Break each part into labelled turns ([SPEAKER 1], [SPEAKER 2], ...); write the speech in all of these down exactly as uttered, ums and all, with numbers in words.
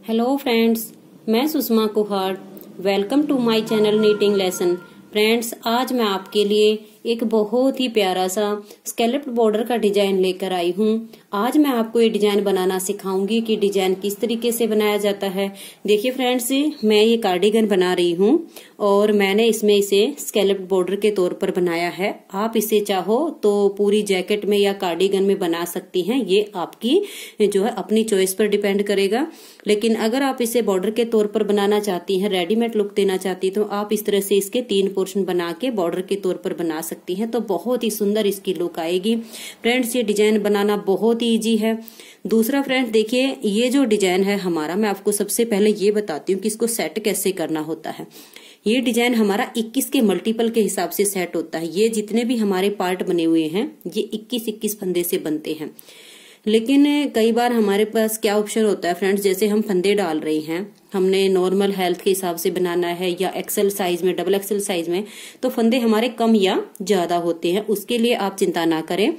[SPEAKER 1] Hello friends, मैं Sushma Kuhad. Welcome to my channel knitting lesson. Friends, आज मैं आपके लिए एक बहुत ही प्यारा सा स्कैलप्ड बॉर्डर का डिजाइन लेकर आई हूँ। आज मैं आपको ये डिजाइन बनाना सिखाऊंगी कि डिजाइन किस तरीके से बनाया जाता है। देखिए फ्रेंड्स, मैं ये कार्डिगन बना रही हूँ और मैंने इसमें इसे स्कैलप्ड बॉर्डर के तौर पर बनाया है। आप इसे चाहो तो पूरी जैकेट में या कार्डिगन में बना सकती हैं। ये आपकी जो है अपनी चॉइस पर डिपेंड करेगा। लेकिन अगर आप इसे बॉर्डर के तौर पर बनाना चाहती हैं, रेडीमेड लुक देना चाहती तो आप इस तरह से इसके तीन पोर्शन बना के बॉर्डर के तौर पर बना सकती हैं, तो बहुत ही सुंदर इसकी लुक आएगी। फ्रेंड्स, ये डिजाइन बनाना बहुत ही इजी है। दूसरा फ्रेंड्स, देखिए ये जो डिजाइन है हमारा, मैं आपको सबसे पहले ये बताती हूँ कि इसको सेट कैसे करना होता है। ये डिजाइन हमारा इक्कीस के मल्टीपल के हिसाब से सेट होता है। ये जितने भी हमारे पार्ट बने हुए हैं ये इक्कीस इक्कीस फंदे से बनते हैं। लेकिन कई बार हमारे पास क्या ऑप्शन होता है फ्रेंड्स, जैसे हम फंदे डाल रहे हैं, हमने नॉर्मल हेल्थ के हिसाब से बनाना है या एक्सेल साइज में, डबल एक्सेल साइज में, तो फंदे हमारे कम या ज्यादा होते हैं। उसके लिए आप चिंता ना करें।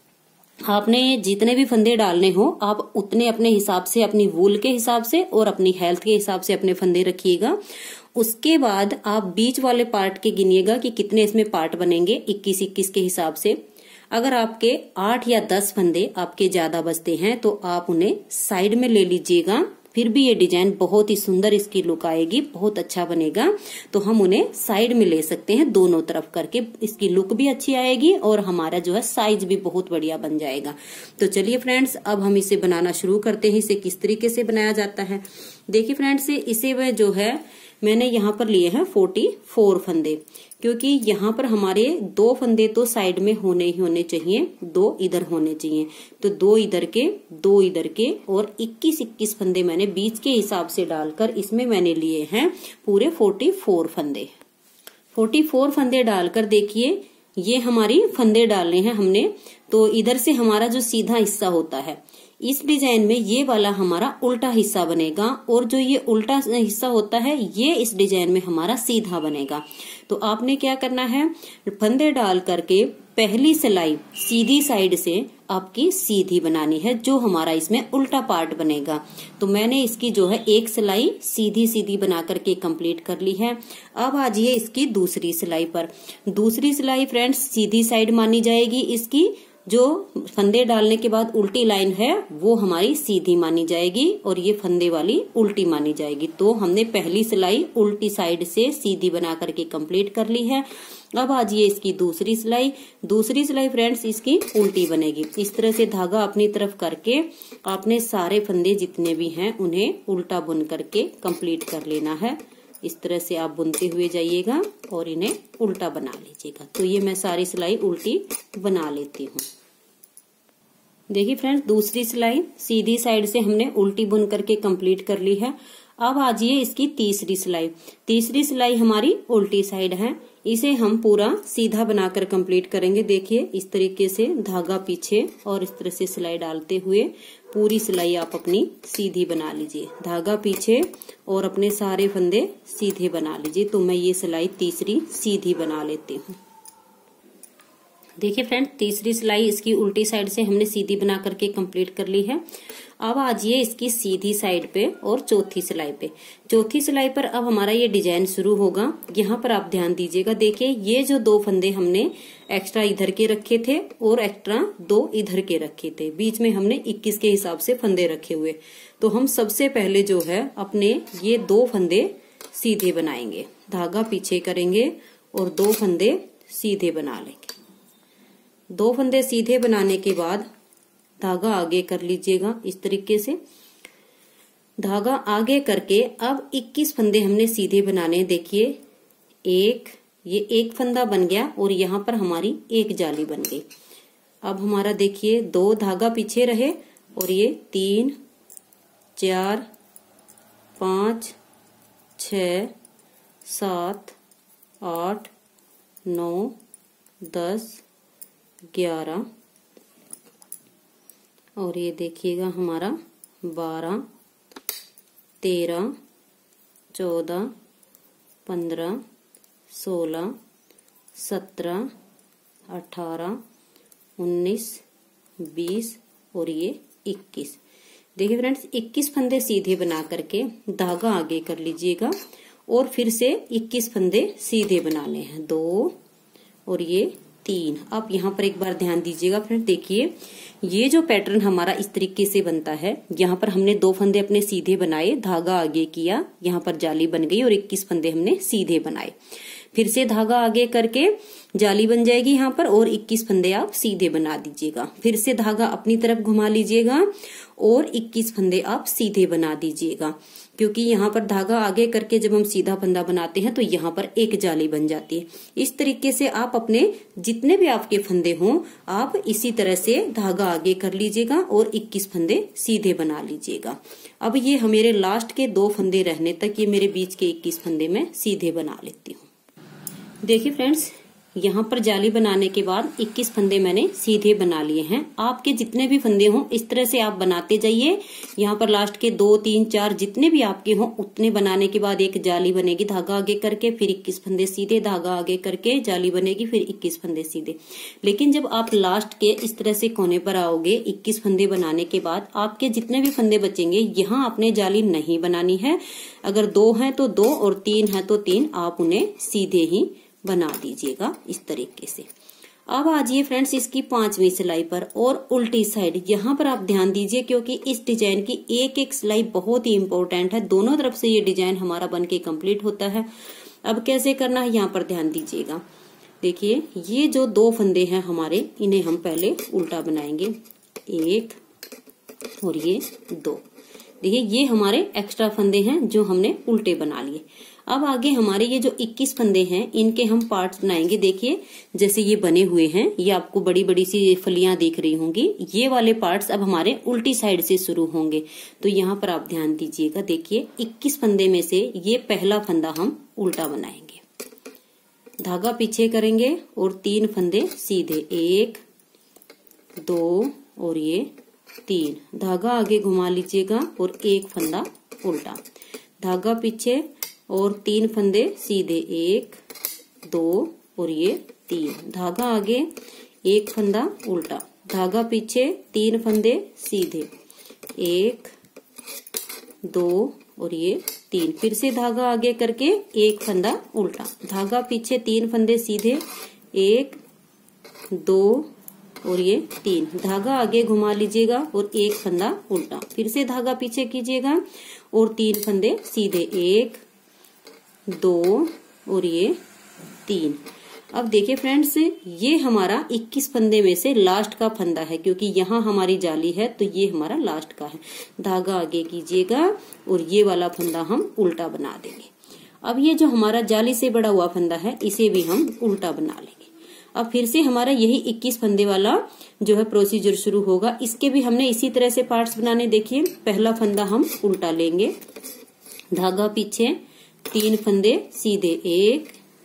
[SPEAKER 1] आपने जितने भी फंदे डालने हो आप उतने अपने हिसाब से, अपनी वूल के हिसाब से और अपनी हेल्थ के हिसाब से अपने फंदे रखिएगा। उसके बाद आप बीच वाले पार्ट के गिनिएगा कि कितने इसमें पार्ट बनेंगे इक्कीस इक्कीस के हिसाब से। अगर आपके आठ या दस फंदे आपके ज्यादा बचते हैं तो आप उन्हें साइड में ले लीजिएगा। फिर भी ये डिजाइन बहुत ही सुंदर इसकी लुक आएगी, बहुत अच्छा बनेगा। तो हम उन्हें साइड में ले सकते हैं, दोनों तरफ करके इसकी लुक भी अच्छी आएगी और हमारा जो है साइज भी बहुत बढ़िया बन जाएगा। तो चलिए फ्रेंड्स, अब हम इसे बनाना शुरू करते हैं। इसे किस तरीके से बनाया जाता है देखिए फ्रेंड्स, इसे वह जो है मैंने यहाँ पर लिए हैं फोर्टी फोर फंदे, क्योंकि यहाँ पर हमारे दो फंदे तो साइड में होने ही होने चाहिए, दो इधर होने चाहिए। तो दो इधर के, दो इधर के और इक्कीस इक्कीस फंदे मैंने बीच के हिसाब से डालकर इसमें मैंने लिए हैं पूरे फोर्टी फोर फंदे। फोर्टी फोर फंदे डालकर देखिए ये हमारी फंदे डालने हैं हमने। तो इधर से हमारा जो सीधा हिस्सा होता है इस डिजाइन में ये वाला हमारा उल्टा हिस्सा बनेगा, और जो ये उल्टा हिस्सा होता है ये इस डिजाइन में हमारा सीधा बनेगा। तो आपने क्या करना है, फंदे डाल करके पहली सिलाई सीधी साइड से आपकी सीधी बनानी है, जो हमारा इसमें उल्टा पार्ट बनेगा। तो मैंने इसकी जो है एक सिलाई सीधी सीधी बना करके कंप्लीट कर ली है। अब आ जाइए इसकी दूसरी सिलाई पर। दूसरी सिलाई फ्रेंड्स सीधी साइड मानी जाएगी, इसकी जो फंदे डालने के बाद उल्टी लाइन है वो हमारी सीधी मानी जाएगी और ये फंदे वाली उल्टी मानी जाएगी। तो हमने पहली सिलाई उल्टी साइड से सीधी बना करके कंप्लीट कर ली है। अब आ जाइए इसकी दूसरी सिलाई। दूसरी सिलाई फ्रेंड्स इसकी उल्टी बनेगी। इस तरह से धागा अपनी तरफ करके आपने सारे फंदे जितने भी हैं उन्हें उल्टा बुन करके कंप्लीट कर लेना है। इस तरह से आप बुनते हुए जाइएगा और इन्हें उल्टा बना लीजिएगा। तो ये मैं सारी सिलाई उल्टी बना लेती हूँ। देखिए फ्रेंड्स, दूसरी सिलाई सीधी साइड से हमने उल्टी बुन करके कंप्लीट कर ली है। अब आ जाइए इसकी तीसरी सिलाई। तीसरी सिलाई हमारी उल्टी साइड है, इसे हम पूरा सीधा बनाकर कंप्लीट करेंगे। देखिए इस तरीके से धागा पीछे और इस तरह से सिलाई डालते हुए पूरी सिलाई आप अपनी सीधी बना लीजिए। धागा पीछे और अपने सारे फंदे सीधे बना लीजिए। तो मैं ये सिलाई तीसरी सीधी बना लेती हूँ। देखिए फ्रेंड्स, तीसरी सिलाई इसकी उल्टी साइड से हमने सीधी बना करके कंप्लीट कर ली है। अब आ जाइए इसकी सीधी साइड पे और चौथी सिलाई पे। चौथी सिलाई पर अब हमारा ये डिजाइन शुरू होगा। यहाँ पर आप ध्यान दीजिएगा। देखिए ये जो दो फंदे हमने एक्स्ट्रा इधर के रखे थे और एक्स्ट्रा दो इधर के रखे थे, बीच में हमने इक्कीस के हिसाब से फंदे रखे हुए। तो हम सबसे पहले जो है अपने ये दो फंदे सीधे बनाएंगे, धागा पीछे करेंगे और दो फंदे सीधे बना लेंगे। दो फंदे सीधे बनाने के बाद धागा आगे कर लीजिएगा इस तरीके से। धागा आगे करके अब इक्कीस फंदे हमने सीधे बनाने। देखिए एक, ये एक फंदा बन गया और यहाँ पर हमारी एक जाली बन गई। अब हमारा देखिए दो धागा पीछे रहे और ये तीन, चार, पांच, छ, सात, आठ, नौ, दस, ग्यारह और ये देखिएगा हमारा बारह, तेरह, चौदह, पंद्रह, सोलह, सत्रह, अठारह, उन्नीस, बीस और ये इक्कीस। देखिए फ्रेंड्स, इक्कीस फंदे सीधे बना करके धागा आगे कर लीजिएगा और फिर से इक्कीस फंदे सीधे बनाने हैं, दो और ये तीन। आप यहाँ पर एक बार ध्यान दीजिएगा फ्रेंड, देखिए ये जो पैटर्न हमारा इस तरीके से बनता है, यहाँ पर हमने दो फंदे अपने सीधे बनाए, धागा आगे किया, यहाँ पर जाली बन गई और इक्कीस फंदे हमने सीधे बनाए। फिर से धागा आगे करके जाली बन जाएगी यहाँ पर और इक्कीस फंदे आप सीधे बना दीजिएगा। फिर से धागा अपनी तरफ घुमा लीजिएगा और इक्कीस फंदे आप सीधे बना दीजिएगा, क्योंकि यहाँ पर धागा आगे करके जब हम सीधा फंदा बनाते हैं तो यहाँ पर एक जाली बन जाती है। इस तरीके से आप अपने जितने भी आपके फंदे हों, आप इसी तरह से धागा आगे कर लीजिएगा और इक्कीस फंदे सीधे बना लीजिएगा। अब ये मेरे लास्ट के दो फंदे रहने तक ये मेरे बीच के इक्कीस फंदे मैं सीधे बना लेती हूँ। देखिए फ्रेंड्स, यहाँ पर जाली बनाने के बाद इक्कीस फंदे मैंने सीधे बना लिए हैं। आपके जितने भी फंदे हों इस तरह से आप बनाते जाइए। यहाँ पर लास्ट के दो तीन चार जितने भी आपके हों उतने बनाने के बाद एक जाली बनेगी धागा आगे करके, फिर इक्कीस फंदे सीधे, धागा आगे करके जाली बनेगी, फिर इक्कीस फंदे सीधे। लेकिन जब आप लास्ट के इस तरह से कोने पर आओगे इक्कीस फंदे बनाने के बाद, आपके जितने भी फंदे बचेंगे यहाँ आपने जाली नहीं बनानी है। अगर दो हैं तो दो और तीन है तो तीन, आप उन्हें सीधे ही बना दीजिएगा इस तरीके से। अब आ जाइए फ्रेंड्स इसकी पांचवी सिलाई पर और उल्टी साइड। यहाँ पर आप ध्यान दीजिए क्योंकि इस डिजाइन की एक एक सिलाई बहुत ही इंपॉर्टेंट है। दोनों तरफ से ये डिजाइन हमारा बनके कंप्लीट होता है। अब कैसे करना है यहाँ पर ध्यान दीजिएगा। देखिए ये जो दो फंदे हैं हमारे, इन्हें हम पहले उल्टा बनाएंगे, एक और ये दो। देखिए ये हमारे एक्स्ट्रा फंदे हैं जो हमने उल्टे बना लिए। अब आगे हमारे ये जो इक्कीस फंदे हैं इनके हम पार्ट्स बनाएंगे। देखिए जैसे ये बने हुए हैं, ये आपको बड़ी बड़ी सी फलियां दिख रही होंगी। ये वाले पार्ट्स अब हमारे उल्टी साइड से शुरू होंगे। तो यहाँ पर आप ध्यान दीजिएगा। देखिए इक्कीस फंदे में से ये पहला फंदा हम उल्टा बनाएंगे, धागा पीछे करेंगे और तीन फंदे सीधे, एक दो और ये तीन। धागा आगे घुमा लीजिएगा और एक फंदा उल्टा, धागा पीछे और तीन फंदे सीधे, एक दो और ये तीन। धागा आगे, एक फंदा उल्टा, धागा पीछे, तीन फंदे सीधे, एक दो और ये तीन। फिर से धागा आगे करके एक फंदा उल्टा, धागा पीछे, तीन फंदे सीधे, एक दो और ये तीन। धागा आगे घुमा लीजिएगा और एक फंदा उल्टा, फिर से धागा पीछे कीजिएगा और तीन फंदे सीधे, एक दो और ये तीन। अब देखिए फ्रेंड्स, ये हमारा इक्कीस फंदे में से लास्ट का फंदा है, क्योंकि यहाँ हमारी जाली है तो ये हमारा लास्ट का है। धागा आगे कीजिएगा और ये वाला फंदा हम उल्टा बना देंगे। अब ये जो हमारा जाली से बड़ा हुआ फंदा है इसे भी हम उल्टा बना लेंगे। अब फिर से हमारा यही इक्कीस फंदे वाला जो है प्रोसीजर शुरू होगा। इसके भी हमने इसी तरह से पार्ट्स बनाने। देखिए पहला फंदा हम उल्टा लेंगे, धागा पीछे, तीन फंदे सीधे, एक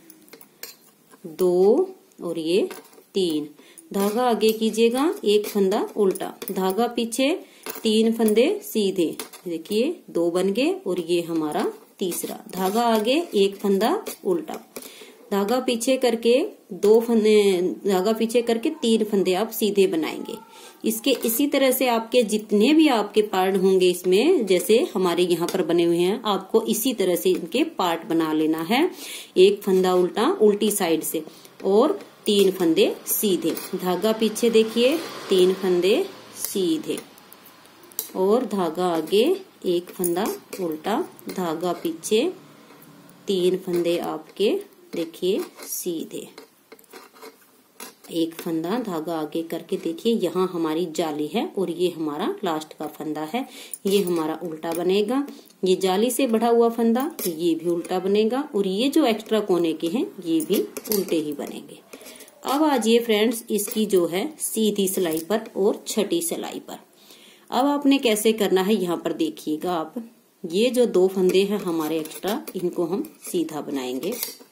[SPEAKER 1] दो और ये तीन। धागा आगे कीजिएगा, एक फंदा उल्टा, धागा पीछे, तीन फंदे सीधे। देखिए दो बन गए और ये हमारा तीसरा। धागा आगे, एक फंदा उल्टा, धागा पीछे करके दो फंदे, धागा पीछे करके तीन फंदे आप सीधे बनाएंगे। इसके इसी तरह से आपके जितने भी आपके पार्ट होंगे इसमें, जैसे हमारे यहाँ पर बने हुए हैं, आपको इसी तरह से इनके पार्ट बना लेना है। एक फंदा उल्टा उल्टी साइड से और तीन फंदे सीधे, धागा पीछे देखिए, तीन फंदे सीधे और धागा आगे, एक फंदा उल्टा, धागा पीछे, तीन फंदे आपके देखिए सीधे, एक फंदा धागा आगे करके। देखिए यहाँ हमारी जाली है और ये हमारा लास्ट का फंदा है। ये हमारा उल्टा बनेगा। ये जाली से बढ़ा हुआ फंदा ये भी उल्टा बनेगा और ये जो एक्स्ट्रा कोने के हैं ये भी उल्टे ही बनेंगे। अब आ जाइए फ्रेंड्स इसकी जो है सीधी सिलाई पर और छठी सिलाई पर। अब आपने कैसे करना है यहाँ पर देखिएगा आप। ये जो दो फंदे हैं हमारे एक्स्ट्रा, इनको हम सीधा बनाएंगे।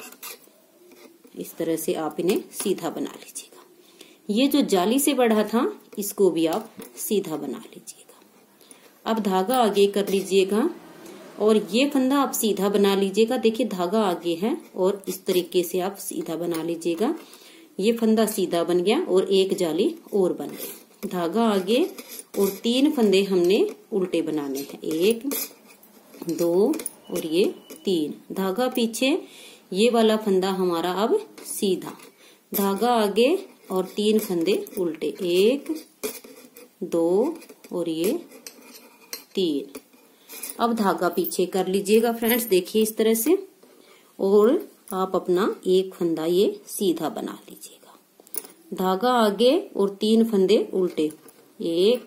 [SPEAKER 1] इस तरह से आप इन्हें सीधा बना लीजिएगा। ये जो जाली से बढ़ा था इसको भी आप सीधा बना लीजिएगा। अब धागा आगे कर लीजिएगा और ये फंदा आप सीधा बना लीजिएगा। देखिए धागा आगे है और इस तरीके से आप सीधा बना लीजिएगा। ये फंदा सीधा बन गया और एक जाली और बन गई। धागा आगे और तीन फंदे हमने उल्टे बनाने हैं, एक दो और ये तीन, धागा पीछे, ये वाला फंदा हमारा अब सीधा, धागा आगे और तीन फंदे उल्टे, एक दो और ये तीन। अब धागा पीछे कर लीजिएगा फ्रेंड्स, देखिए इस तरह से, और आप अपना एक फंदा ये सीधा बना लीजिएगा, धागा आगे और तीन फंदे उल्टे, एक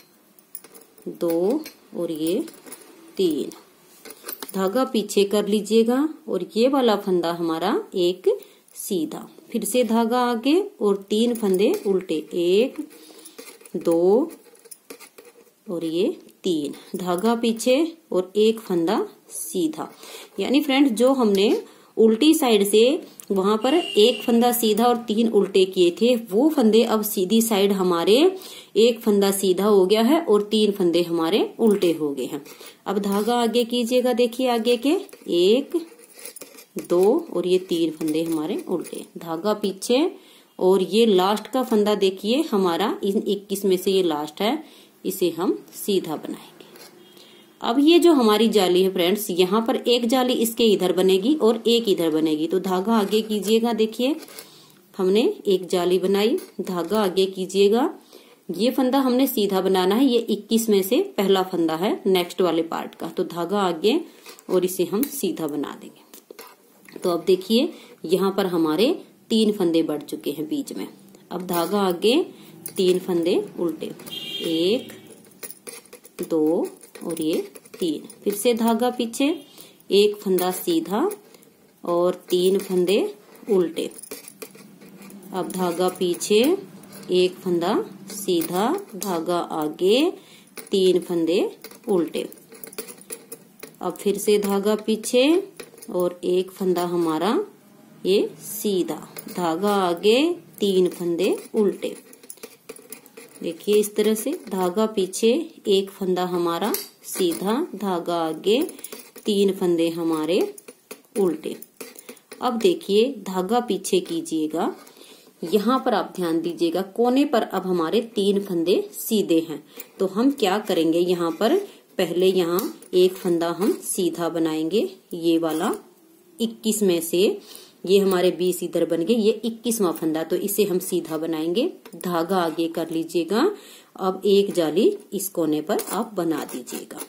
[SPEAKER 1] दो और ये तीन, धागा पीछे कर लीजिएगा और ये वाला फंदा हमारा एक सीधा, फिर से धागा आगे और तीन फंदे उल्टे, एक दो और ये तीन, धागा पीछे और एक फंदा सीधा। यानी फ्रेंड्स जो हमने उल्टी साइड से वहां पर एक फंदा सीधा और तीन उल्टे किए थे, वो फंदे अब सीधी साइड हमारे एक फंदा सीधा हो गया है और तीन फंदे हमारे उल्टे हो गए हैं। अब धागा आगे कीजिएगा, देखिए आगे के, एक दो और ये तीन फंदे हमारे उल्टे, धागा पीछे और ये लास्ट का फंदा देखिए हमारा इन इक्कीस में से ये लास्ट है, इसे हम सीधा बनाएंगे। अब ये जो हमारी जाली है फ्रेंड्स, यहाँ पर एक जाली इसके इधर बनेगी और एक इधर बनेगी, तो धागा आगे कीजिएगा, देखिए हमने एक जाली बनाई, धागा आगे कीजिएगा, ये फंदा हमने सीधा बनाना है, ये इक्कीस में से पहला फंदा है नेक्स्ट वाले पार्ट का, तो धागा आगे और इसे हम सीधा बना देंगे। तो अब देखिए यहाँ पर हमारे तीन फंदे बढ़ चुके हैं बीच में। अब धागा आगे, तीन फंदे उल्टे, एक दो और ये तीन, फिर से धागा पीछे, एक फंदा सीधा और तीन फंदे उल्टे, अब धागा पीछे, एक फंदा सीधा, धागा आगे, तीन फंदे उल्टे, अब फिर से धागा पीछे और एक फंदा हमारा ये सीधा, धागा आगे, तीन फंदे उल्टे, देखिए इस तरह से, धागा पीछे, एक फंदा हमारा सीधा, धागा आगे, तीन फंदे हमारे उल्टे। अब देखिए धागा पीछे कीजिएगा, यहाँ पर आप ध्यान दीजिएगा, कोने पर अब हमारे तीन फंदे सीधे हैं, तो हम क्या करेंगे, यहाँ पर पहले यहाँ एक फंदा हम सीधा बनाएंगे, ये वाला इक्कीस में से ये हमारे बीस इधर बन गए, ये इक्कीसवां फंदा, तो इसे हम सीधा बनाएंगे, धागा आगे कर लीजिएगा, अब एक जाली इस कोने पर आप बना दीजिएगा।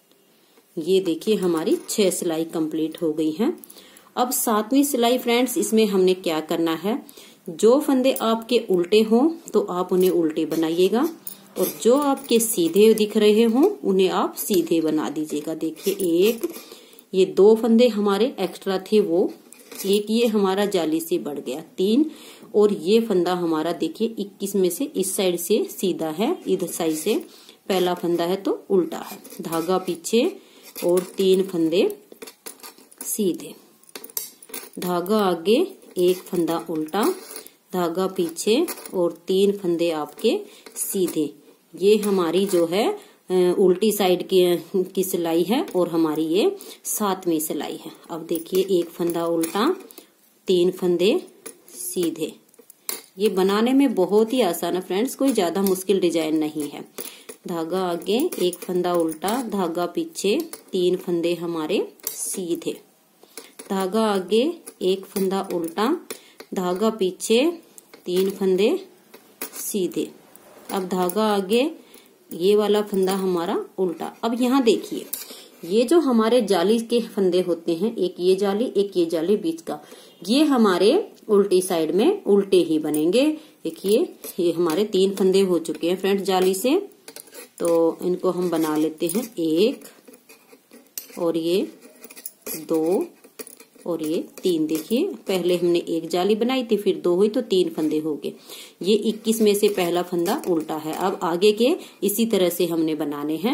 [SPEAKER 1] ये देखिए हमारी छह सिलाई कंप्लीट हो गई है। अब सातवीं सिलाई फ्रेंड्स, इसमें हमने क्या करना है, जो फंदे आपके उल्टे हों तो आप उन्हें उल्टे बनाइएगा और जो आपके सीधे दिख रहे हों उन्हें आप सीधे बना दीजिएगा। देखिए एक, ये दो फंदे हमारे एक्स्ट्रा थे वो, एक ये हमारा जाली से बढ़ गया, तीन, और ये फंदा हमारा देखिए इक्कीस में से इस साइड से सीधा है, इधर साइड से पहला फंदा है तो उल्टा है, धागा पीछे और तीन फंदे सीधे, धागा आगे, एक फंदा उल्टा, धागा पीछे और तीन फंदे आपके सीधे। ये हमारी जो है उल्टी साइड की, की सिलाई है और हमारी ये सातवीं सिलाई है। अब देखिए एक फंदा उल्टा, तीन फंदे सीधे, ये बनाने में बहुत ही आसान है फ्रेंड्स, कोई ज्यादा मुश्किल डिजाइन नहीं है। धागा आगे, एक फंदा उल्टा, धागा पीछे, तीन फंदे हमारे सीधे, धागा आगे, एक फंदा उल्टा, धागा पीछे, तीन फंदे सीधे, अब धागा आगे, ये वाला फंदा हमारा उल्टा। अब यहाँ देखिए ये जो हमारे जाली के फंदे होते हैं, एक ये जाली, एक ये जाली बीच का, ये हमारे उल्टी साइड में उल्टे ही बनेंगे। देखिए ये हमारे तीन फंदे हो चुके हैं फ्रेंड्स जाली से, तो इनको हम बना लेते हैं, एक और ये दो और ये तीन। देखिए पहले हमने एक जाली बनाई थी, फिर दो हुई तो तीन फंदे हो गए। ये इक्कीस में से पहला फंदा उल्टा है। अब आगे के इसी तरह से हमने बनाने हैं।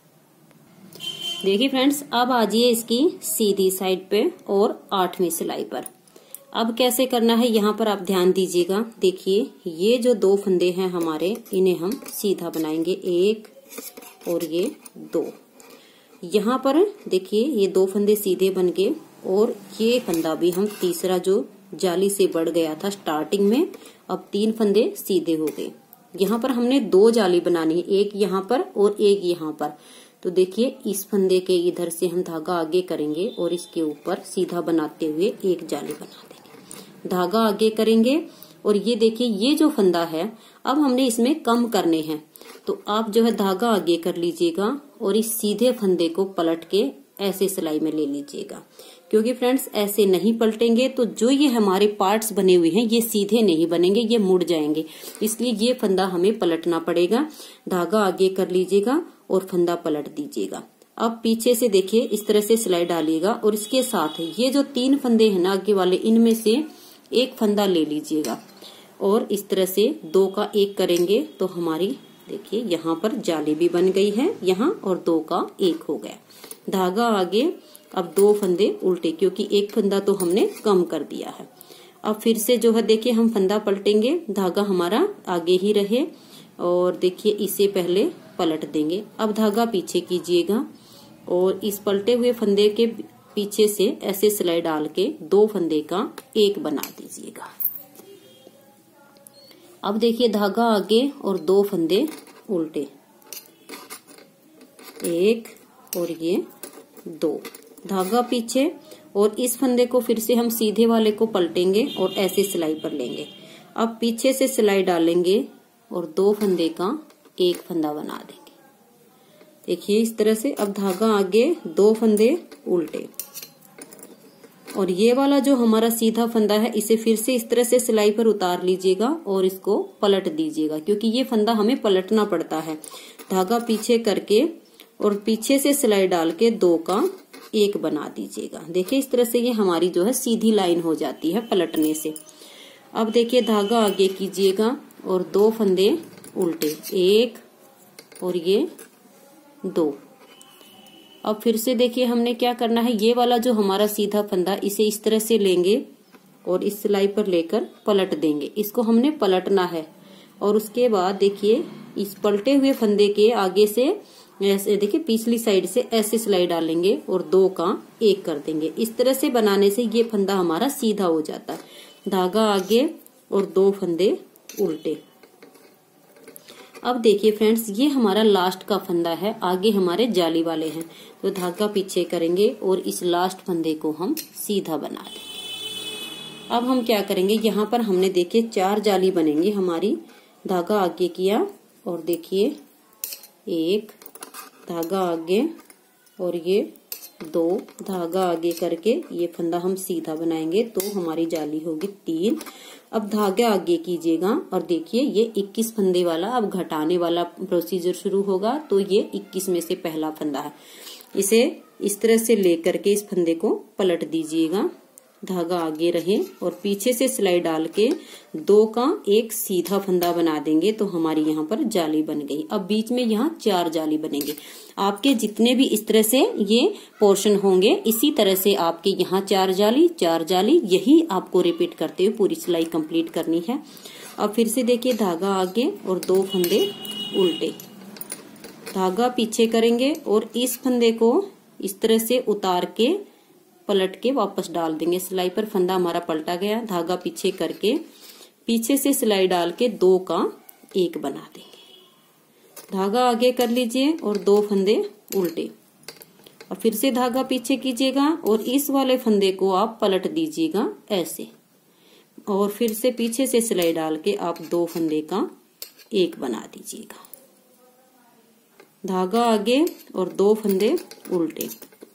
[SPEAKER 1] देखिए फ्रेंड्स, अब आ जाइए इसकी सीधी साइड पे और आठवीं सिलाई पर। अब कैसे करना है यहाँ पर आप ध्यान दीजिएगा। देखिए ये जो दो फंदे हैं हमारे, इन्हें हम सीधा बनाएंगे, एक और ये दो। यहाँ पर देखिए ये दो फंदे सीधे बन गए और ये फंदा भी हम तीसरा जो जाली से बढ़ गया था स्टार्टिंग में, अब तीन फंदे सीधे हो गए। यहाँ पर हमने दो जाली बनानी है, एक यहाँ पर और एक यहाँ पर। तो देखिए इस फंदे के इधर से हम धागा आगे करेंगे और इसके ऊपर सीधा बनाते हुए एक जाली बना देंगे। धागा आगे करेंगे और ये देखिए ये जो फंदा है अब हमने इसमें कम करने हैं, तो आप जो है धागा आगे कर लीजिएगा और इस सीधे फंदे को पलट के ऐसे सिलाई में ले लीजिएगा, क्योंकि फ्रेंड्स ऐसे नहीं पलटेंगे तो जो ये हमारे पार्ट्स बने हुए हैं ये सीधे नहीं बनेंगे, ये मुड़ जाएंगे। इसलिए ये फंदा हमें पलटना पड़ेगा। धागा आगे कर लीजिएगा और फंदा पलट दीजिएगा। अब पीछे से देखिए इस तरह से सिलाई डालिएगा और इसके साथ ये जो तीन फंदे हैं ना आगे वाले, इनमें से एक फंदा ले लीजिएगा और इस तरह से दो का एक करेंगे तो हमारी देखिए यहाँ पर जाली भी बन गई है यहाँ, और दो का एक हो गया। धागा आगे, अब दो फंदे उल्टे, क्योंकि एक फंदा तो हमने कम कर दिया है। अब फिर से जो है देखिए हम फंदा पलटेंगे, धागा हमारा आगे ही रहे और देखिए इसे पहले पलट देंगे। अब धागा पीछे कीजिएगा और इस पलटे हुए फंदे के पीछे से ऐसे सिलाई डाल के दो फंदे का एक बना दीजिएगा। अब देखिए धागा आगे और दो फंदे उल्टे, एक और ये दो, धागा पीछे और इस फंदे को फिर से हम सीधे वाले को पलटेंगे और ऐसे सिलाई पर लेंगे। अब पीछे से सिलाई डालेंगे और दो फंदे का एक फंदा बना देंगे। देखिए इस तरह से। अब धागा आगे, दो फंदे उल्टे और ये वाला जो हमारा सीधा फंदा है इसे फिर से इस तरह से सिलाई पर उतार लीजिएगा और इसको पलट दीजिएगा, क्योंकि ये फंदा हमें पलटना पड़ता है। धागा पीछे करके और पीछे से सिलाई डाल के दो का एक बना दीजिएगा। देखिए इस तरह से ये हमारी जो है सीधी लाइन हो जाती है पलटने से। अब देखिए धागा आगे कीजिएगा और दो फंदे उल्टे, एक और ये दो। अब फिर से देखिए हमने क्या करना है, ये वाला जो हमारा सीधा फंदा इसे इस तरह से लेंगे और इस सिलाई पर लेकर पलट देंगे। इसको हमने पलटना है और उसके बाद देखिए इस पलटे हुए फंदे के आगे से ऐसे देखिए पिछली साइड से ऐसे सिलाई डालेंगे और दो का एक कर देंगे। इस तरह से बनाने से ये फंदा हमारा सीधा हो जाता है। धागा आगे और दो फंदे उल्टे। अब देखिए फ्रेंड्स ये हमारा लास्ट का फंदा है, आगे हमारे जाली वाले हैं, तो धागा पीछे करेंगे और इस लास्ट फंदे को हम सीधा बना देंगे। अब हम क्या करेंगे, यहाँ पर हमने देखिए चार जाली बनेंगी हमारी। धागा आगे किया और देखिए एक, धागा आगे और ये दो, धागा आगे करके ये फंदा हम सीधा बनाएंगे तो हमारी जाली होगी तीन। अब धागा आगे कीजिएगा और देखिए ये इक्कीस फंदे वाला अब घटाने वाला प्रोसीजर शुरू होगा, तो ये इक्कीस में से पहला फंदा है। इसे इस तरह से लेकर के इस फंदे को पलट दीजिएगा, धागा आगे रहे और पीछे से सिलाई डाल के दो का एक सीधा फंदा बना देंगे तो हमारी यहाँ पर जाली बन गई। अब बीच में यहाँ चार जाली बनेंगे। आपके जितने भी इस तरह से ये पोर्शन होंगे इसी तरह से आपके यहाँ चार जाली चार जाली यही आपको रिपीट करते हुए पूरी सिलाई कंप्लीट करनी है। अब फिर से देखिए धागा आगे और दो फंदे उल्टे, धागा पीछे करेंगे और इस फंदे को इस तरह से उतार के पलट के वापस डाल देंगे सिलाई पर। फंदा हमारा पलटा गया, धागा पीछे करके पीछे से सिलाई डाल के दो का एक बना देंगे। धागा आगे कर लीजिए और दो फंदे उल्टे और फिर से धागा पीछे कीजिएगा और इस वाले फंदे को आप पलट दीजिएगा ऐसे और फिर से पीछे से सिलाई डाल के आप दो फंदे का एक बना दीजिएगा। धागा आगे और दो फंदे उल्टे,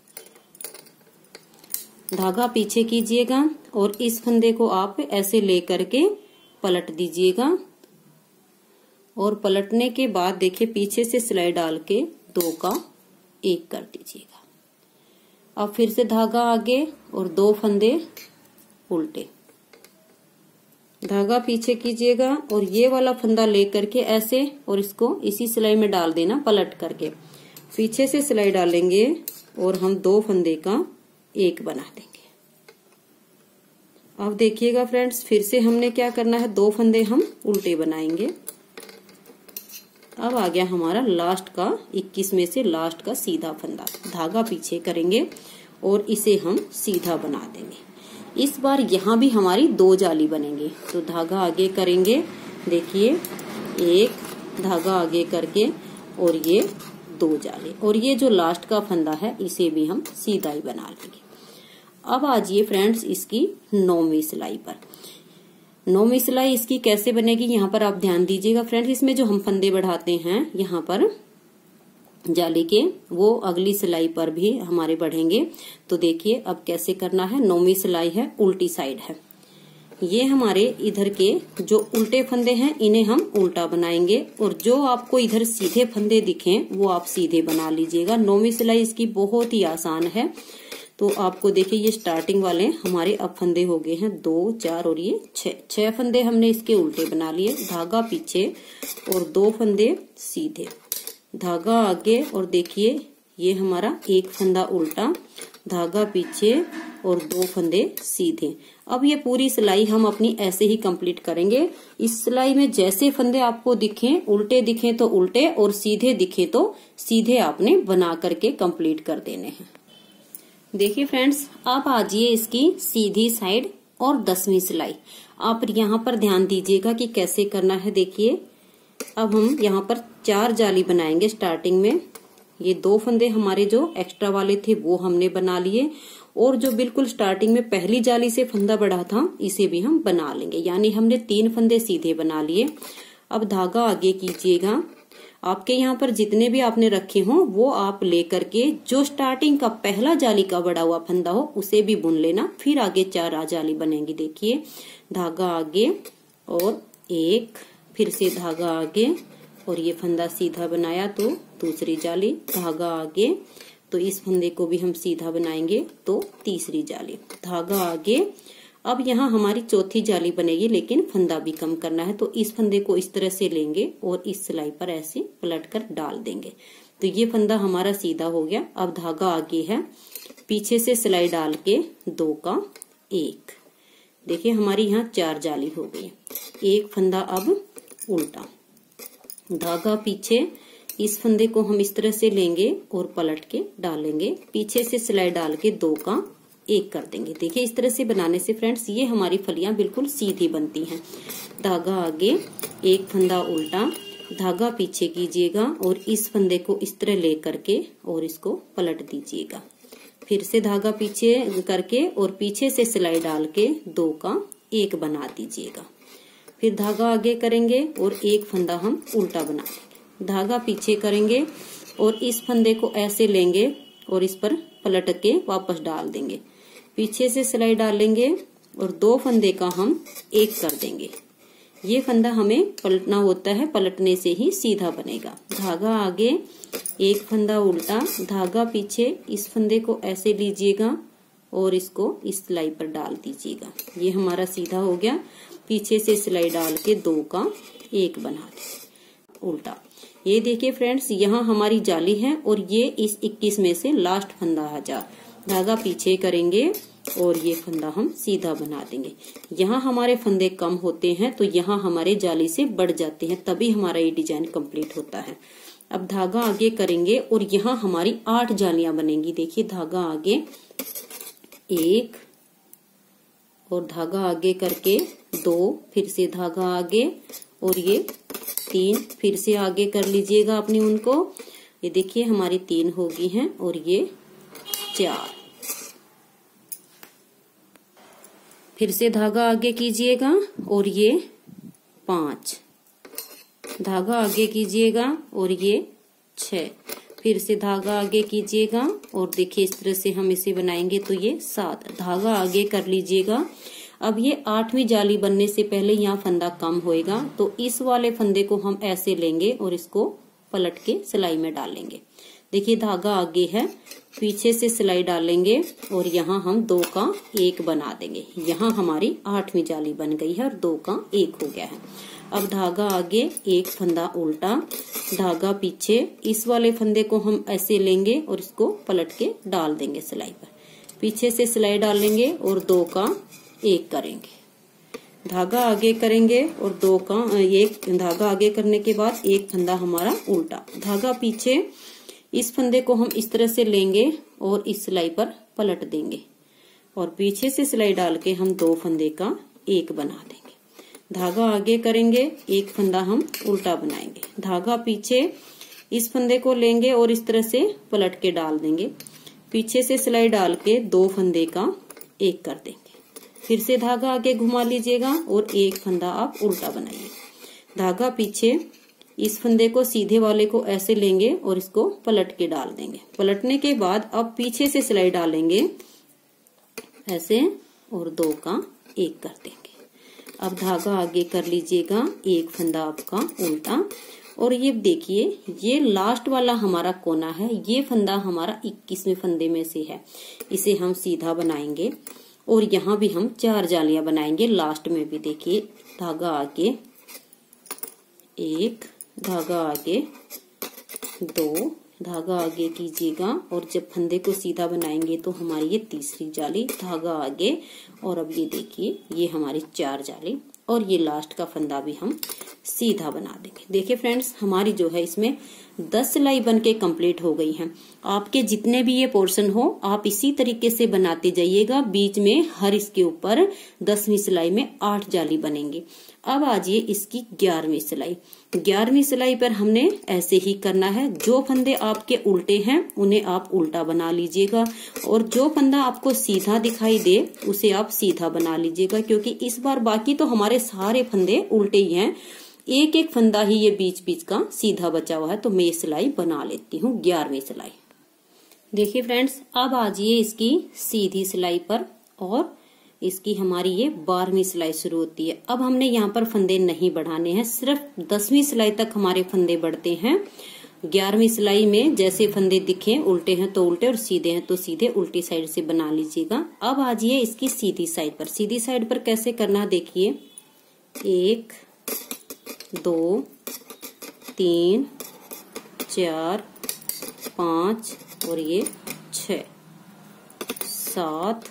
[SPEAKER 1] धागा पीछे कीजिएगा और इस फंदे को आप ऐसे ले करके पलट दीजिएगा और पलटने के बाद देखिए पीछे से सिलाई डाल के दो का एक कर दीजिएगा। अब फिर से धागा आगे और दो फंदे उल्टे, धागा पीछे कीजिएगा और ये वाला फंदा ले करके ऐसे और इसको इसी सिलाई में डाल देना पलट करके। पीछे से सिलाई डालेंगे और हम दो फंदे का एक बना देंगे। अब देखिएगा फ्रेंड्स फिर से हमने क्या करना है, दो फंदे हम उल्टे बनाएंगे। अब आ गया हमारा लास्ट का इक्कीस में से लास्ट का सीधा फंदा, धागा पीछे करेंगे और इसे हम सीधा बना देंगे। इस बार यहाँ भी हमारी दो जाली बनेंगी, तो धागा आगे करेंगे, देखिए एक धागा आगे करके और ये दो जाली, और ये जो लास्ट का फंदा है इसे भी हम सीधा ही बना लेंगे। अब आ जाइए फ्रेंड्स इसकी नौवीं सिलाई पर। नौवीं सिलाई इसकी कैसे बनेगी, यहाँ पर आप ध्यान दीजिएगा फ्रेंड्स। इसमें जो हम फंदे बढ़ाते हैं यहाँ पर जाली के, वो अगली सिलाई पर भी हमारे बढ़ेंगे। तो देखिए अब कैसे करना है। नौवीं सिलाई है, उल्टी साइड है। ये हमारे इधर के जो उल्टे फंदे हैं इन्हें हम उल्टा बनाएंगे, और जो आपको इधर सीधे फंदे दिखें वो आप सीधे बना लीजिएगा। नौवीं सिलाई इसकी बहुत ही आसान है। तो आपको देखिए ये स्टार्टिंग वाले हमारे अब फंदे हो गए हैं दो, चार और ये छह। छह फंदे हमने इसके उल्टे बना लिए, धागा पीछे और दो फंदे सीधे, धागा आगे, और देखिए ये हमारा एक फंदा उल्टा, धागा पीछे और दो फंदे सीधे। अब ये पूरी सिलाई हम अपनी ऐसे ही कंप्लीट करेंगे। इस सिलाई में जैसे फंदे आपको दिखें, उल्टे दिखें तो उल्टे और सीधे दिखे तो सीधे आपने बना करके कंप्लीट कर देने हैं। देखिए फ्रेंड्स आप आ जाइए इसकी सीधी साइड और दसवीं सिलाई। आप यहाँ पर ध्यान दीजिएगा कि कैसे करना है। देखिए अब हम यहाँ पर चार जाली बनाएंगे स्टार्टिंग में। ये दो फंदे हमारे जो एक्स्ट्रा वाले थे वो हमने बना लिए, और जो बिल्कुल स्टार्टिंग में पहली जाली से फंदा बढ़ा था इसे भी हम बना लेंगे, यानी हमने तीन फंदे सीधे बना लिए। अब धागा आगे कीजिएगा। आपके यहाँ पर जितने भी आपने रखे हों वो आप लेकर के जो स्टार्टिंग का पहला जाली का बड़ा हुआ फंदा हो उसे भी बुन लेना, फिर आगे चार जाली बनेगी। देखिए धागा आगे और एक, फिर से धागा आगे और ये फंदा सीधा बनाया तो दूसरी जाली, धागा आगे, तो इस फंदे को भी हम सीधा बनाएंगे तो तीसरी जाली, धागा आगे। अब यहाँ हमारी चौथी जाली बनेगी, लेकिन फंदा भी कम करना है, तो इस फंदे को इस तरह से लेंगे और इस सिलाई पर ऐसे पलट कर डाल देंगे। तो ये फंदा हमारा सीधा हो गया। अब धागा आगे है, पीछे से सिलाई डाल के दो का एक। देखिए हमारी यहाँ चार जाली हो गई। एक फंदा अब उल्टा, धागा पीछे, इस फंदे को हम इस तरह से लेंगे और पलट के डालेंगे, पीछे से सिलाई डाल के दो का एक कर देंगे। देखिए इस तरह से बनाने से फ्रेंड्स ये हमारी फलियां बिल्कुल सीधी बनती हैं। धागा आगे, एक फंदा उल्टा, धागा पीछे कीजिएगा और इस फंदे को इस तरह ले करके और इसको पलट दीजिएगा, फिर से धागा पीछे करके और पीछे से सिलाई डाल के दो का एक बना दीजिएगा। फिर धागा आगे करेंगे और एक फंदा हम उल्टा बना देंगे, धागा पीछे करेंगे और इस फंदे को ऐसे लेंगे और इस पर पलट के वापस डाल देंगे, पीछे से सिलाई डालेंगे और दो फंदे का हम एक कर देंगे। ये फंदा हमें पलटना होता है, पलटने से ही सीधा बनेगा। धागा आगे, एक फंदा उल्टा, धागा पीछे, इस फंदे को ऐसे लीजिएगा और इसको इस सिलाई पर डाल दीजिएगा। ये हमारा सीधा हो गया। पीछे से सिलाई डाल के दो का एक बना दें उल्टा। ये देखिए फ्रेंड्स यहाँ हमारी जाली है और ये इस इक्कीस में से लास्ट फंदा हजार, धागा पीछे करेंगे और ये फंदा हम सीधा बना देंगे। यहाँ हमारे फंदे कम होते हैं तो यहाँ हमारे जाली से बढ़ जाते हैं, तभी हमारा ये डिजाइन कंप्लीट होता है। अब धागा आगे करेंगे और यहाँ हमारी आठ जालियां बनेंगी। देखिए धागा आगे एक और धागा आगे करके दो, फिर से धागा आगे और ये तीन, फिर से आगे कर लीजिएगा अपनी उनको। ये देखिए हमारी तीन होगी हैं और ये चार, फिर से धागा आगे कीजिएगा और ये पांच, धागा आगे कीजिएगा और ये छह, फिर से धागा आगे कीजिएगा और देखिए इस तरह से हम इसे बनाएंगे तो ये सात, धागा आगे कर लीजिएगा। अब ये आठवीं जाली बनने से पहले यहाँ फंदा कम होएगा तो इस वाले फंदे को हम ऐसे लेंगे और इसको पलट के सिलाई में डालेंगे। देखिए धागा आगे है, पीछे से सिलाई डालेंगे और यहाँ हम दो का एक बना देंगे। यहाँ हमारी आठवीं जाली बन गई है और दो का एक हो गया है। अब धागा आगे, एक फंदा उल्टा, धागा पीछे, इस वाले फंदे को हम ऐसे लेंगे और इसको पलट के डाल देंगे सिलाई पर, पीछे से सिलाई डालेंगे और दो का एक करेंगे। धागा आगे करेंगे और दो का एक, धागा आगे करने के बाद एक फंदा हमारा उल्टा, धागा पीछे, इस फंदे को हम इस तरह से लेंगे और इस सिलाई पर पलट देंगे और पीछे से सिलाई डाल के हम दो फंदे का एक बना देंगे। धागा आगे करेंगे, एक फंदा हम उल्टा बनाएंगे, धागा पीछे, इस फंदे को लेंगे और इस तरह से पलट के डाल देंगे, पीछे से सिलाई डाल के दो फंदे का एक कर देंगे, फिर से धागा आगे घुमा लीजिएगा और एक फंदा आप उल्टा बनाइए, धागा पीछे, इस फंदे को सीधे वाले को ऐसे लेंगे और इसको पलट के डाल देंगे, पलटने के बाद अब पीछे से सिलाई डालेंगे ऐसे और दो का एक कर देंगे। अब धागा आगे कर लीजिएगा, एक फंदा आपका उल्टा, और ये देखिए ये लास्ट वाला हमारा कोना है, ये फंदा हमारा इक्कीसवें फंदे में से है, इसे हम सीधा बनाएंगे और यहाँ भी हम चार जालियां बनाएंगे। लास्ट में भी देखिए धागा आगे, एक धागा आगे, दो धागा आगे कीजिएगा और जब फंदे को सीधा बनाएंगे तो हमारी ये तीसरी जाली, धागा आगे, और अब ये देखिए ये हमारी चार जाली और ये लास्ट का फंदा भी हम सीधा बना देंगे। देखिए फ्रेंड्स हमारी जो है इसमें दस सिलाई बन के कम्प्लीट हो गई हैं। आपके जितने भी ये पोर्शन हो आप इसी तरीके से बनाते जाइएगा, बीच में हर इसके ऊपर दसवीं सिलाई में आठ जाली बनेंगी। अब आजिए इसकी ग्यारहवीं सिलाई। ग्यारहवीं सिलाई पर हमने ऐसे ही करना है, जो फंदे आपके उल्टे हैं उन्हें आप उल्टा बना लीजिएगा और जो फंदा आपको सीधा दिखाई दे उसे आप सीधा बना लीजिएगा, क्योंकि इस बार बाकी तो हमारे सारे फंदे उल्टे ही हैं, एक एक फंदा ही ये बीच बीच का सीधा बचा हुआ है। तो मैं ये सिलाई बना लेती हूँ ग्यारहवीं सिलाई। देखिए फ्रेंड्स अब आजिए इसकी सीधी सिलाई पर और इसकी हमारी ये बारहवीं सिलाई शुरू होती है। अब हमने यहाँ पर फंदे नहीं बढ़ाने हैं, सिर्फ दसवीं सिलाई तक हमारे फंदे बढ़ते हैं। ग्यारहवीं सिलाई में जैसे फंदे दिखे उल्टे हैं तो उल्टे और सीधे हैं तो सीधे, उल्टी साइड से बना लीजिएगा। अब आजिए इसकी सीधी साइड पर। सीधी साइड पर कैसे करना है देखिए, एक दो तीन चार पांच और ये छह, सात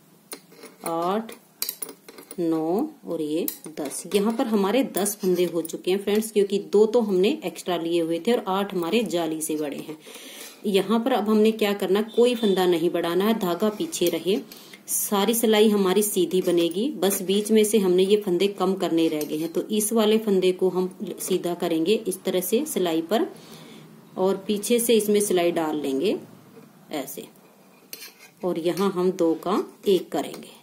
[SPEAKER 1] आठ नौ और ये दस। यहाँ पर हमारे दस फंदे हो चुके हैं फ्रेंड्स, क्योंकि दो तो हमने एक्स्ट्रा लिए हुए थे और आठ हमारे जाली से बड़े हैं। यहाँ पर अब हमने क्या करना, कोई फंदा नहीं बढ़ाना है, धागा पीछे रहे, सारी सिलाई हमारी सीधी बनेगी, बस बीच में से हमने ये फंदे कम करने रह गए हैं। तो इस वाले फंदे को हम सीधा करेंगे इस तरह से सिलाई पर और पीछे से इसमें सिलाई डाल लेंगे ऐसे, और यहाँ हम दो का एक करेंगे,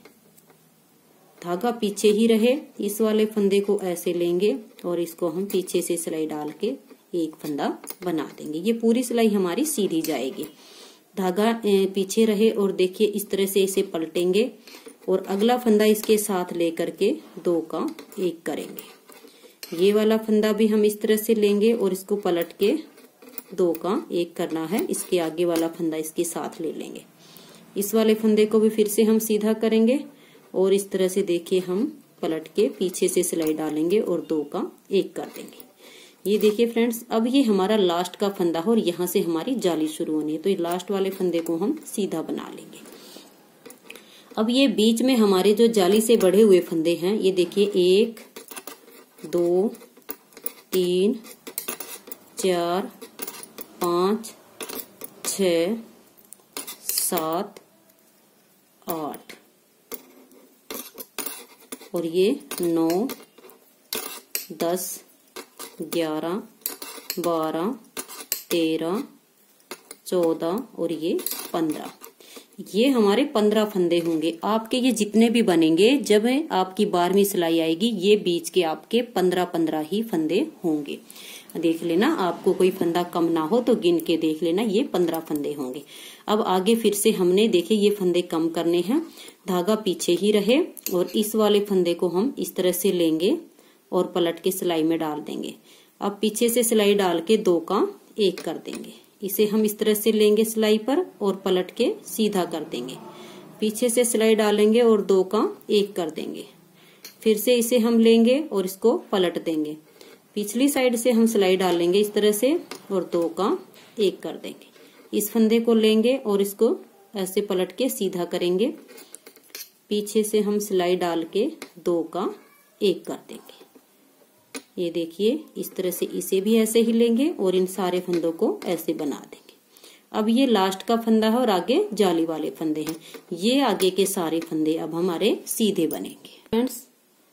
[SPEAKER 1] धागा पीछे ही रहे, इस वाले फंदे को ऐसे लेंगे और इसको हम पीछे से सिलाई डाल के एक फंदा बना देंगे। ये पूरी सिलाई हमारी सीधी जाएगी, धागा पीछे रहे और देखिए इस तरह से इसे पलटेंगे और अगला फंदा इसके साथ लेकर के दो का एक करेंगे। ये वाला फंदा भी हम इस तरह से लेंगे और इसको पलट के दो का एक करना है, इसके आगे वाला फंदा इसके साथ ले लेंगे। इस वाले फंदे को भी फिर से हम सीधा करेंगे और इस तरह से देखिए हम पलट के पीछे से सिलाई डालेंगे और दो का एक कर देंगे। ये देखिए फ्रेंड्स अब ये हमारा लास्ट का फंदा है और यहाँ से हमारी जाली शुरू होनी है, तो ये लास्ट वाले फंदे को हम सीधा बना लेंगे। अब ये बीच में हमारे जो जाली से बढ़े हुए फंदे हैं, ये देखिए एक दो तीन चार पाँच छ सात आठ और ये नौ दस ग्यारह बारह तेरह चौदह और ये पंद्रह। ये हमारे पंद्रह फंदे होंगे। आपके ये जितने भी बनेंगे जब आपकी बारहवीं सिलाई आएगी ये बीच के आपके पंद्रह पंद्रह ही फंदे होंगे। देख लेना, आपको कोई फंदा कम ना हो तो गिन के देख लेना, ये पंद्रह फंदे होंगे। अब आगे फिर से हमने देखे ये फंदे कम करने हैं, धागा पीछे ही रहे और इस वाले फंदे को हम इस तरह से लेंगे और पलट के सिलाई में डाल देंगे। अब पीछे से सिलाई डाल के दो का एक कर देंगे, इसे हम इस तरह से लेंगे सिलाई पर और पलट के सीधा कर देंगे, पीछे से सिलाई डालेंगे और दो का एक कर देंगे, फिर से इसे हम लेंगे और इसको पलट देंगे, पिछली साइड से हम सिलाई डालेंगे इस तरह से और दो का एक कर देंगे। इस फंदे को लेंगे और इसको ऐसे पलट के सीधा करेंगे, पीछे से हम सिलाई डाल के दो का एक कर देंगे। ये देखिए इस तरह से इसे भी ऐसे ही लेंगे और इन सारे फंदों को ऐसे बना देंगे। अब ये लास्ट का फंदा है और आगे जाली वाले फंदे हैं। ये आगे के सारे फंदे अब हमारे सीधे बनेंगे। फ्रेंड्स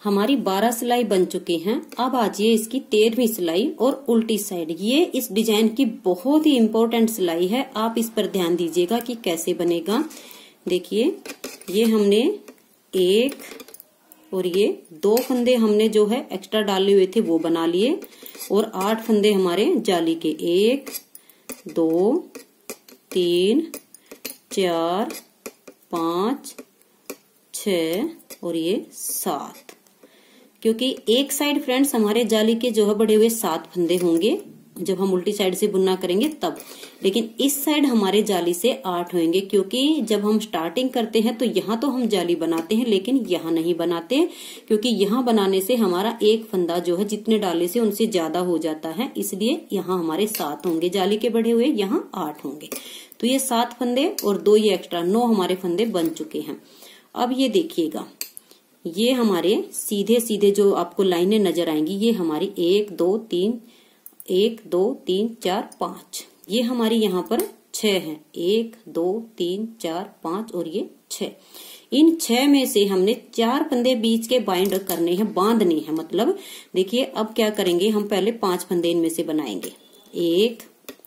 [SPEAKER 1] हमारी बारह सिलाई बन चुकी हैं। अब आजिए इसकी तेरहवीं सिलाई और उल्टी साइड। ये इस डिजाइन की बहुत ही इम्पोर्टेंट सिलाई है, आप इस पर ध्यान दीजिएगा कि कैसे बनेगा। देखिए ये हमने एक और ये दो फंदे हमने जो है एक्स्ट्रा डाले हुए थे वो बना लिए, और आठ फंदे हमारे जाली के, एक दो तीन चार पाँच छ और ये सात। क्योंकि एक साइड फ्रेंड्स हमारे जाली के जो है बढ़े हुए सात फंदे होंगे जब हम उल्टी साइड से बुनना करेंगे तब, लेकिन इस साइड हमारे जाली से आठ होंगे। क्योंकि जब हम स्टार्टिंग करते हैं तो यहाँ तो हम जाली बनाते हैं लेकिन यहाँ नहीं बनाते, क्योंकि यहाँ बनाने से हमारा एक फंदा जो है जितने डाले से उनसे ज्यादा हो जाता है, इसलिए यहाँ हमारे सात होंगे जाली के बढ़े हुए, यहाँ आठ होंगे। तो ये सात फंदे और दो ये एक्स्ट्रा, नौ हमारे फंदे बन चुके हैं। अब ये देखिएगा, ये हमारे सीधे सीधे जो आपको लाइनें नजर आएंगी, ये हमारी एक दो तीन एक दो तीन चार पांच, ये हमारी यहाँ पर छह है, एक दो तीन चार पांच और ये छह। इन छह में से हमने चार फंदे बीच के बाइंड करने हैं, बांधने हैं। मतलब देखिए अब क्या करेंगे, हम पहले पांच फंदे इनमें से बनाएंगे, एक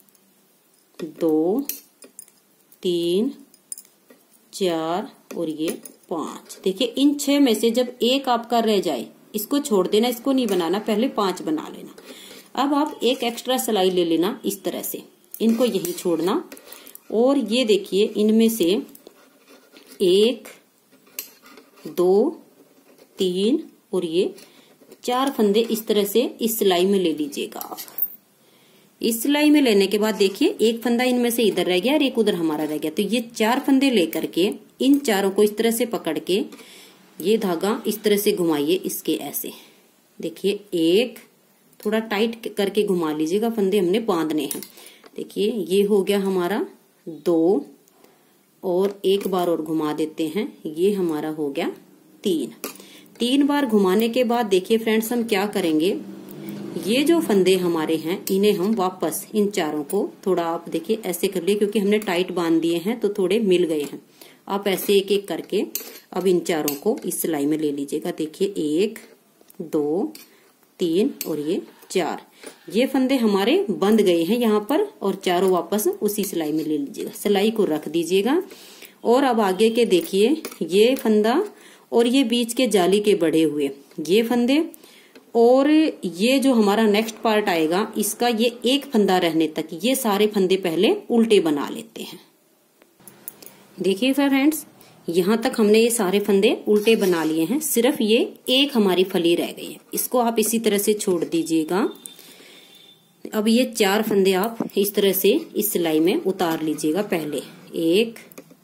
[SPEAKER 1] दो तीन चार और ये पांच। देखिए इन छह में से जब एक आपका रह जाए इसको छोड़ देना, इसको नहीं बनाना, पहले पांच बना लेना। अब आप एक एक्स्ट्रा सिलाई ले लेना इस तरह से, इनको यही छोड़ना, और ये देखिए इनमें से एक दो तीन और ये चार फंदे इस तरह से इस सिलाई में ले लीजिएगा आप। इस सिलाई में लेने के बाद देखिए एक फंदा इनमें से इधर रह गया और एक उधर हमारा रह गया, तो ये चार फंदे लेकर के इन चारों को इस तरह से पकड़ के ये धागा इस तरह से घुमाइए, इसके ऐसे देखिए, एक थोड़ा टाइट करके घुमा लीजिएगा, फंदे हमने बांधने हैं। देखिए ये हो गया हमारा दो, और एक बार और घुमा देते हैं, ये हमारा हो गया तीन। तीन बार घुमाने के बाद देखिए फ्रेंड्स हम क्या करेंगे, ये जो फंदे हमारे हैं इन्हें हम वापस इन चारों को थोड़ा आप देखिए ऐसे कर लिए, क्योंकि हमने टाइट बांध दिए हैं तो थोड़े मिल गए हैं। आप ऐसे एक एक करके अब इन चारों को इस सिलाई में ले लीजिएगा। देखिए एक दो तीन और ये चार, ये फंदे हमारे बंध गए हैं यहाँ पर, और चारों वापस उसी सिलाई में ले लीजिएगा। सिलाई को रख दीजिएगा, और अब आगे के देखिए ये फंदा और ये बीच के जाली के बढ़े हुए ये फंदे, और ये जो हमारा नेक्स्ट पार्ट आएगा इसका ये एक फंदा रहने तक ये सारे फंदे पहले उल्टे बना लेते हैं। देखिए फ्रेंड्स यहाँ तक हमने ये सारे फंदे उल्टे बना लिए हैं, सिर्फ ये एक हमारी फली रह गई है, इसको आप इसी तरह से छोड़ दीजिएगा। अब ये चार फंदे आप इस तरह से इस सिलाई में उतार लीजिएगा। पहले एक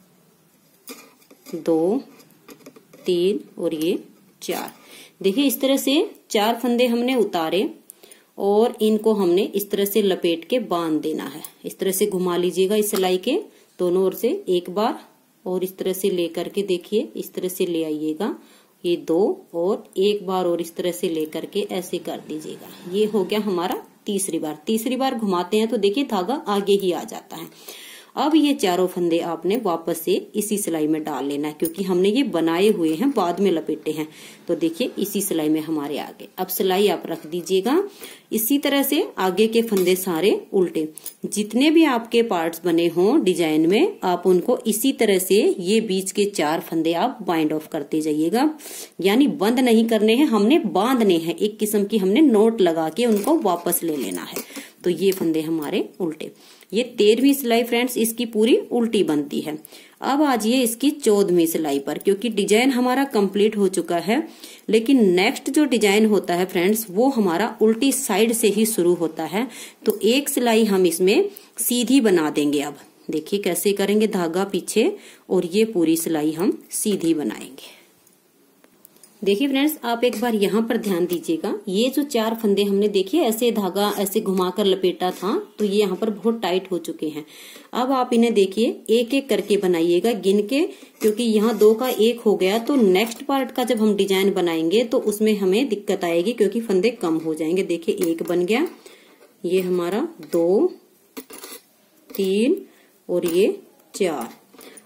[SPEAKER 1] दो तीन और ये चार, देखिए इस तरह से चार फंदे हमने उतारे, और इनको हमने इस तरह से लपेट के बांध देना है। इस तरह से घुमा लीजिएगा इस सिलाई के दोनों ओर से एक बार, और इस तरह से लेकर के देखिए इस तरह से ले आइएगा, ये दो और एक बार और इस तरह से लेकर के ऐसे कर दीजिएगा। ये हो गया हमारा तीसरी बार। तीसरी बार घुमाते हैं तो देखिए धागा आगे ही आ जाता है। अब ये चारों फंदे आपने वापस से इसी सिलाई में डाल लेना है, क्योंकि हमने ये बनाए हुए हैं बाद में लपेटे हैं, तो देखिए इसी सिलाई में हमारे आगे। अब सिलाई आप रख दीजिएगा इसी तरह से, आगे के फंदे सारे उल्टे, जितने भी आपके पार्ट्स बने हों डिजाइन में आप उनको इसी तरह से ये बीच के चार फंदे आप बाइंड ऑफ करते जाइएगा। यानी बंद नहीं करने हैं, हमने बांधने हैं, एक किस्म की हमने नोट लगा के उनको वापस ले लेना है। तो ये फंदे हमारे उल्टे। ये तेरहवीं सिलाई फ्रेंड्स इसकी पूरी उल्टी बनती है। अब आजिए इसकी चौदहवीं सिलाई पर, क्योंकि डिजाइन हमारा कंप्लीट हो चुका है, लेकिन नेक्स्ट जो डिजाइन होता है फ्रेंड्स वो हमारा उल्टी साइड से ही शुरू होता है। तो एक सिलाई हम इसमें सीधी बना देंगे। अब देखिए कैसे करेंगे, धागा पीछे और ये पूरी सिलाई हम सीधी बनाएंगे। देखिए फ्रेंड्स आप एक बार यहाँ पर ध्यान दीजिएगा, ये जो चार फंदे हमने देखिए ऐसे धागा ऐसे घुमाकर लपेटा था, तो ये यहाँ पर बहुत टाइट हो चुके हैं। अब आप इन्हें देखिए एक एक करके बनाइएगा गिन के, क्योंकि यहाँ दो का एक हो गया तो नेक्स्ट पार्ट का जब हम डिजाइन बनाएंगे तो उसमें हमें दिक्कत आएगी, क्योंकि फंदे कम हो जाएंगे। देखिए एक बन गया, ये हमारा दो तीन और ये चार।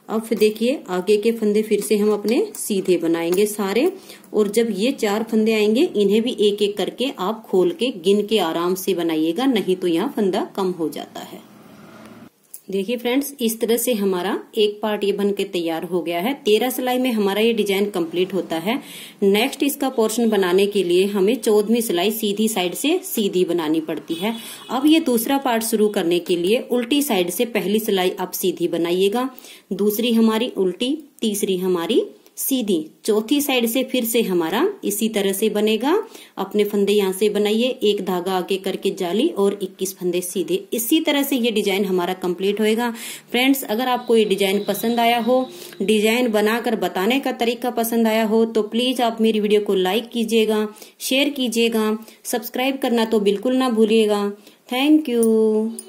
[SPEAKER 1] अब फिर देखिए आगे के फंदे फिर से हम अपने सीधे बनाएंगे सारे, और जब ये चार फंदे आएंगे इन्हें भी एक एक करके आप खोल के गिन के आराम से बनाइएगा, नहीं तो यहाँ फंदा कम हो जाता है। देखिए फ्रेंड्स, इस तरह से हमारा एक पार्ट ये बन के तैयार हो गया है। तेरह सिलाई में हमारा ये डिजाइन कंप्लीट होता है। नेक्स्ट इसका पोर्शन बनाने के लिए हमें चौदहवीं सिलाई सीधी साइड से सीधी बनानी पड़ती है। अब ये दूसरा पार्ट शुरू करने के लिए उल्टी साइड से पहली सिलाई आप सीधी बनाइएगा, दूसरी हमारी उल्टी, तीसरी हमारी सीधी, चौथी साइड से फिर से हमारा इसी तरह से बनेगा। अपने फंदे यहाँ से बनाइए, एक धागा आगे करके जाली और इक्कीस फंदे सीधे। इसी तरह से ये डिजाइन हमारा कंप्लीट होएगा। फ्रेंड्स, अगर आपको ये डिजाइन पसंद आया हो, डिजाइन बनाकर बताने का तरीका पसंद आया हो, तो प्लीज आप मेरी वीडियो को लाइक कीजिएगा, शेयर कीजिएगा, सब्सक्राइब करना तो बिल्कुल ना भूलिएगा। Thank you.